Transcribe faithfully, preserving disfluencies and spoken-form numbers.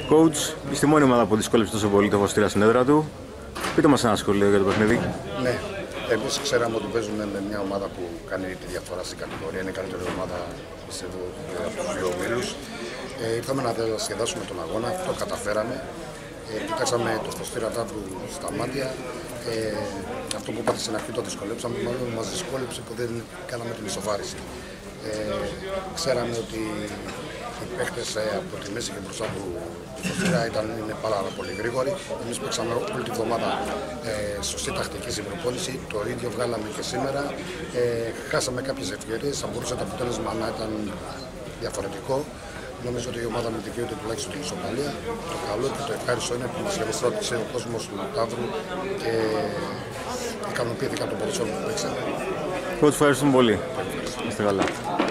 Coach, είστε η μόνη ομάδα που δυσκόλεψε τόσο πολύ το Φωστήρα στην έδρα του. Πείτε μας ένα σχόλιο για το παιχνίδι. Ναι, εμείς ξέραμε ότι παίζουμε με μια ομάδα που κάνει τη διαφορά στην κατηγορία. Είναι η καλύτερη ομάδα, πιστεύω, από τους δύο ομίλους. Ε, ήρθαμε να διασκεδάσουμε τον αγώνα, το καταφέραμε. Ε, κοιτάξαμε το Φωστήρα Ταύρου στα μάτια. Ε, αυτό που είπατε στην αρχή το δυσκολέψαμε, μάλλον μας δυσκόλεψε που δεν κάναμε την ισοφάριση. Ε, ξέραμε ότι οι παίχτες από τη μέση και μπροστά του Φωστήρα ήταν είναι πάρα πολύ γρήγοροι. Εμείς παίξαμε όλη τη βδομάδα ε, σωστή τακτική στην προπόνηση. Το ίδιο βγάλαμε και σήμερα. Ε, χάσαμε κάποιες ευκαιρίες, θα μπορούσε το αποτέλεσμα να ήταν διαφορετικό. Νομίζω ότι η ομάδα με δικαιούται τουλάχιστον την ισοπαλία. Το καλό και το ευχάριστο είναι που μας γελαστρώτησε ο κόσμος του Ταύρου και ικανοποιήθηκα το ποδόσφαιρο που παίξαμε. Coach, ευχαριστούμε πολύ. Είστε καλά.